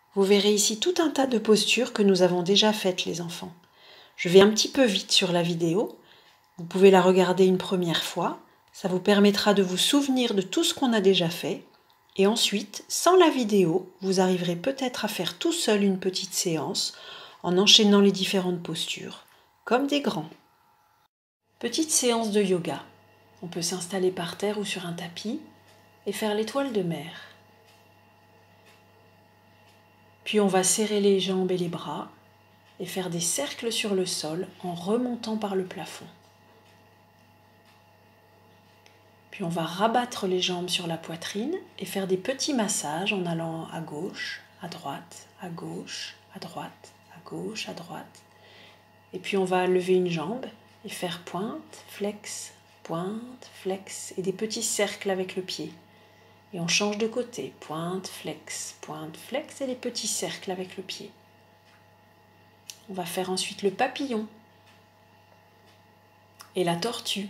Vous verrez ici tout un tas de postures que nous avons déjà faites les enfants. Je vais un petit peu vite sur la vidéo. Vous pouvez la regarder une première fois. Ça vous permettra de vous souvenir de tout ce qu'on a déjà fait. Et ensuite, sans la vidéo, vous arriverez peut-être à faire tout seul une petite séance en enchaînant les différentes postures, comme des grands. Petite séance de yoga. On peut s'installer par terre ou sur un tapis et faire l'étoile de mer. Puis on va serrer les jambes et les bras et faire des cercles sur le sol en remontant par le plafond. Puis on va rabattre les jambes sur la poitrine et faire des petits massages en allant à gauche, à droite, à gauche, à droite, à gauche, à droite. Et puis on va lever une jambe et faire pointe, flex et des petits cercles avec le pied. Et on change de côté, pointe, flex et des petits cercles avec le pied. On va faire ensuite le papillon et la tortue.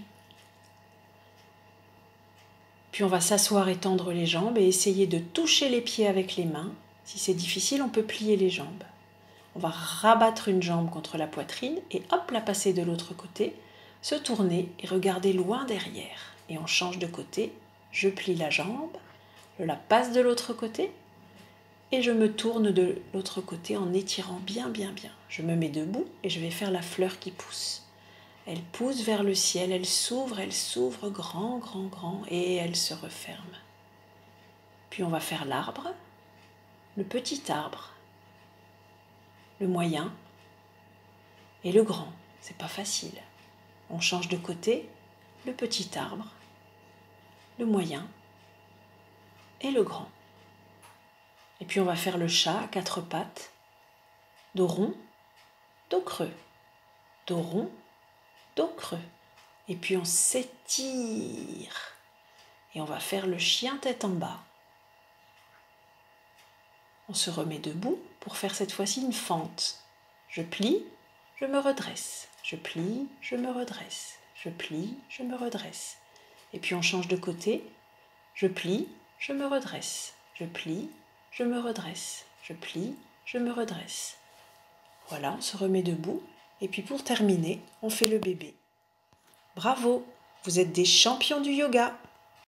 Puis on va s'asseoir et tendre les jambes et essayer de toucher les pieds avec les mains. Si c'est difficile, on peut plier les jambes. On va rabattre une jambe contre la poitrine et hop, la passer de l'autre côté, se tourner et regarder loin derrière. Et on change de côté, je plie la jambe, je la passe de l'autre côté et je me tourne de l'autre côté en étirant bien. Je me mets debout et je vais faire la fleur qui pousse. Elle pousse vers le ciel, elle s'ouvre grand et elle se referme. Puis on va faire l'arbre, le petit arbre, le moyen et le grand. C'est pas facile. On change de côté, le petit arbre, le moyen et le grand. Et puis on va faire le chat à 4 pattes, dos rond, dos creux, dos rond, dos creux. Et puis on s'étire. Et on va faire le chien tête en bas. On se remet debout pour faire cette fois-ci une fente. Je plie, je me redresse. Je plie, je me redresse. Je plie, je me redresse. Et puis on change de côté. Je plie, je me redresse. Je plie, je me redresse. Je plie, je me redresse. Voilà, on se remet debout. Et puis pour terminer, on fait le bébé. Bravo, vous êtes des champions du yoga!